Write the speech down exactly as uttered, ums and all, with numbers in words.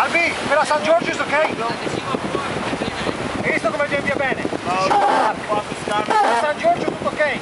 B, per la San Giorgio è ok? Hai visto come viene via bene? No, Per la San Giorgio tutto ok?